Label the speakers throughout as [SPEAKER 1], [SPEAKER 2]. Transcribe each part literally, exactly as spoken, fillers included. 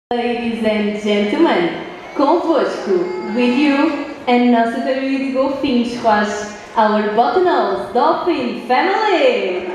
[SPEAKER 1] Ladies and gentlemen, convosco, with you, a nossa família de golfinhos roches, our bottlenose dolphin family!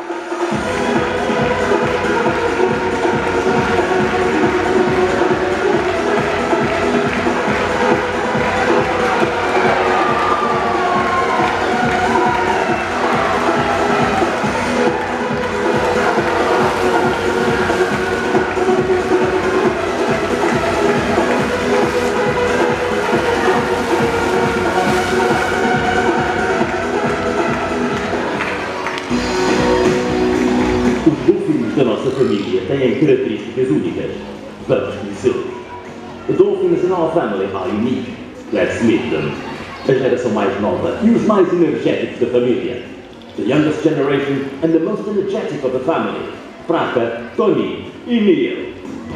[SPEAKER 2] Da nossa família têm características únicas. Vamos conhecê-los. The dolphins in our family are unique. Let's meet them. A geração mais nova e os mais energéticos da família. The youngest generation and the most energetic of the family. Prata, Tony e Neil.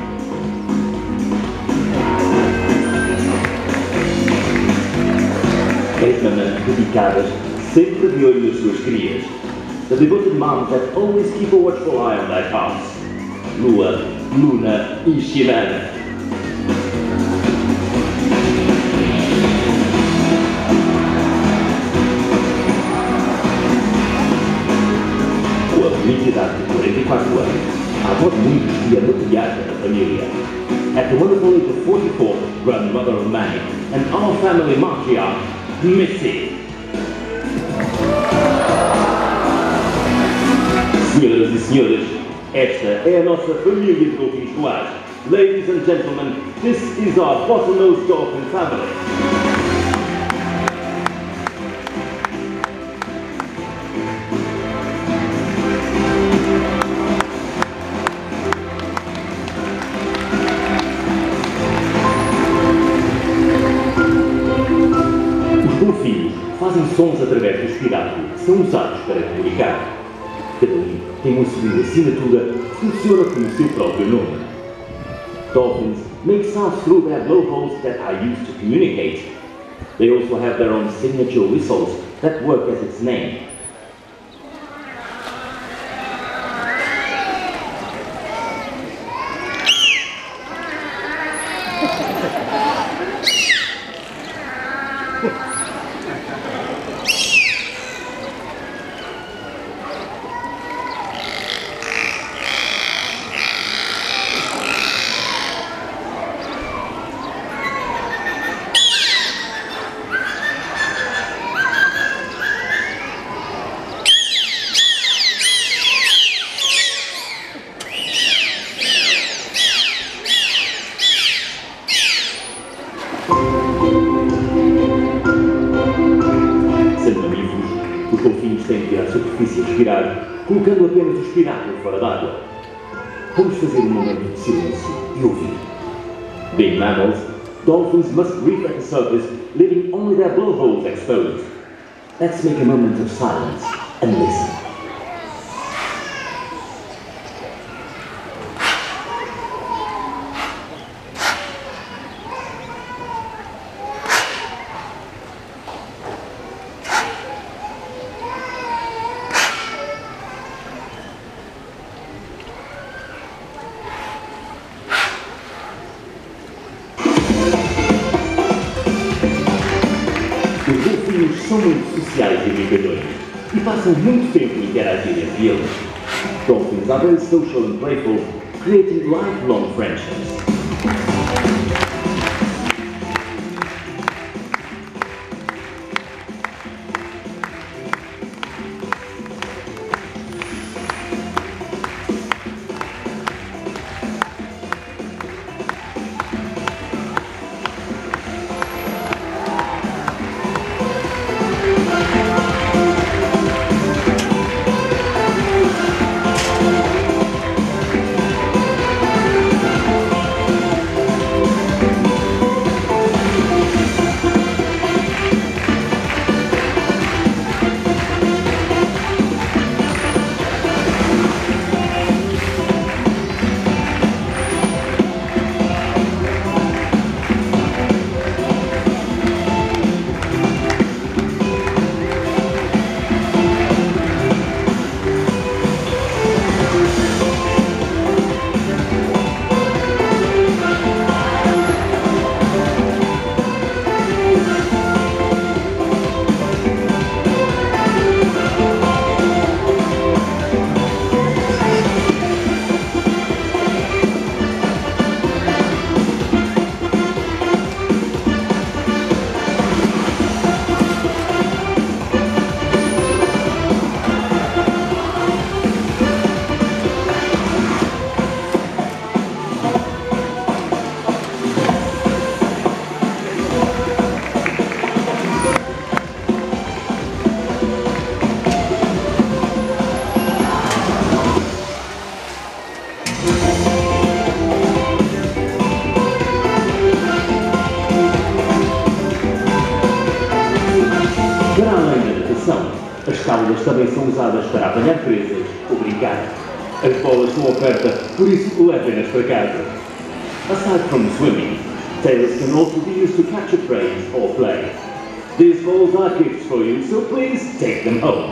[SPEAKER 2] Três mamães dedicadas, sempre de olho nas suas crias. The devoted moms that always keep a watchful eye on their calves. Lua, Luna e Shivana. Com a bonita idade de quarenta e quatro anos, a avó de muitos e a matriarca da família. At the wonderful age of forty-four, grandmother of many, and our family matriarch, Missy. Senhoras e senhores, esta é a nossa família de golfinhos colares. Ladies and gentlemen, this is our bottlenose dolphin family. Os golfinhos fazem sons através do espiráculo que são usados para comunicar. Cada um tem uma sua assinatura que funciona com o seu próprio nome. Dolphins make sounds through their blowholes that are used to communicate. They also have their own signature whistles that work as its name. Os golfinhos têm de ir à superfície a respirar, colocando apenas o espiráculo fora d'água. Vamos fazer um momento de silêncio e ouvir. Being mammals, dolphins must breathe at the surface, leaving only their blowholes exposed. Let's make a moment of silence and listen. Os golfinhos são muito sociais e brincalhões e passam muito tempo a interagir entre eles. Dolphins are very social and playful, creating lifelong friendships. águas também são usadas para apanhar presas ou brincar. As bolas são oferta, por isso levem-nas para casa. Aside from swimming, tails can also be used to catch a prey or play. These balls are gifts for you, so please take them home.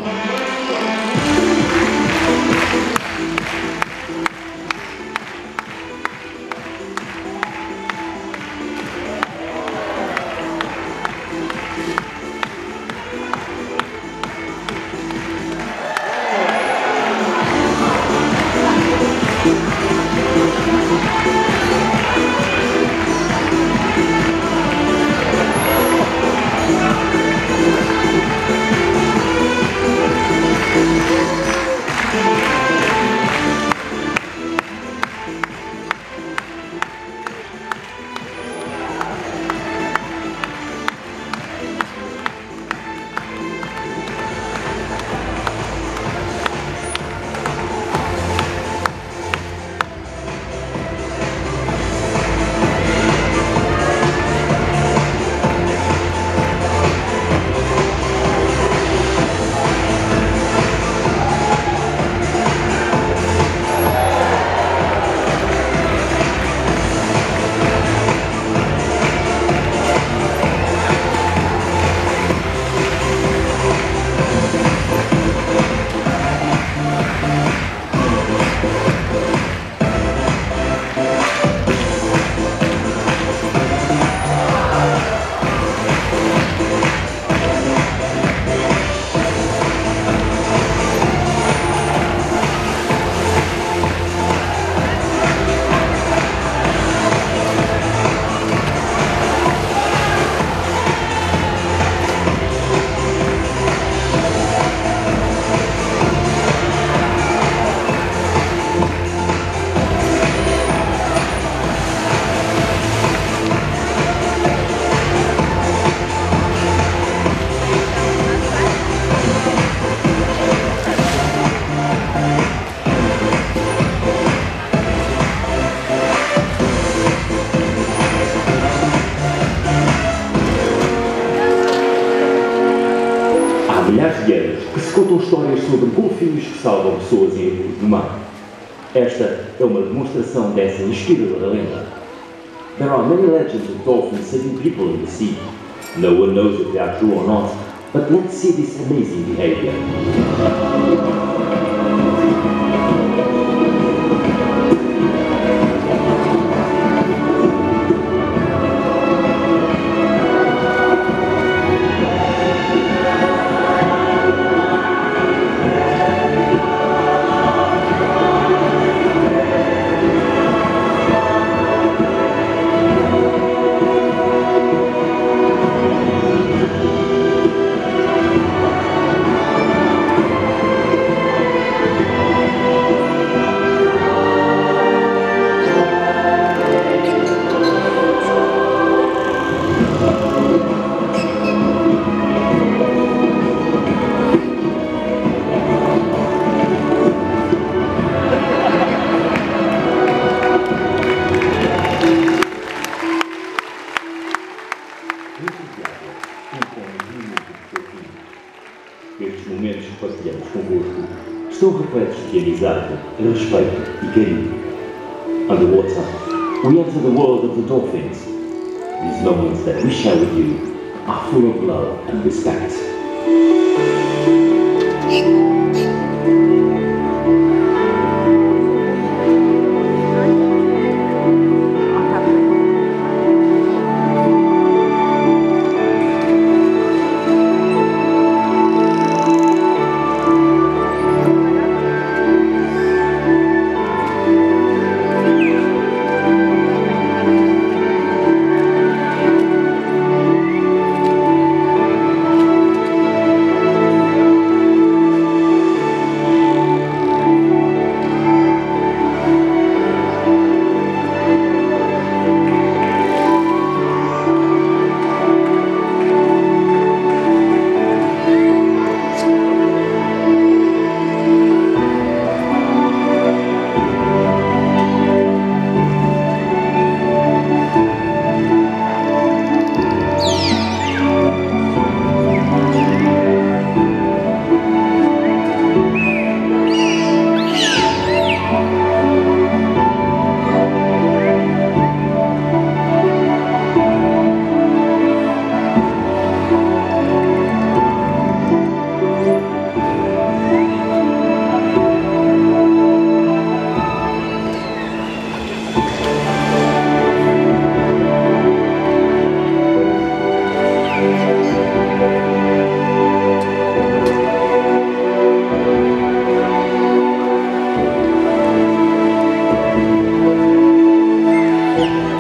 [SPEAKER 2] milhares de anos que se contam histórias sobre golfinhos que salvam pessoas em abuso do mar. Esta é uma demonstração dessa inspiradora lenda. There are many legends of dolphins saving people in the sea. No one knows if they are true or not, but let's see this amazing behavior. Estes momentos que partilhamos convosco estão repletos de amizade, respeito e carinho. Underwater, we enter the world of the dolphins. These moments that we share with you are full of love and respect.
[SPEAKER 1] Música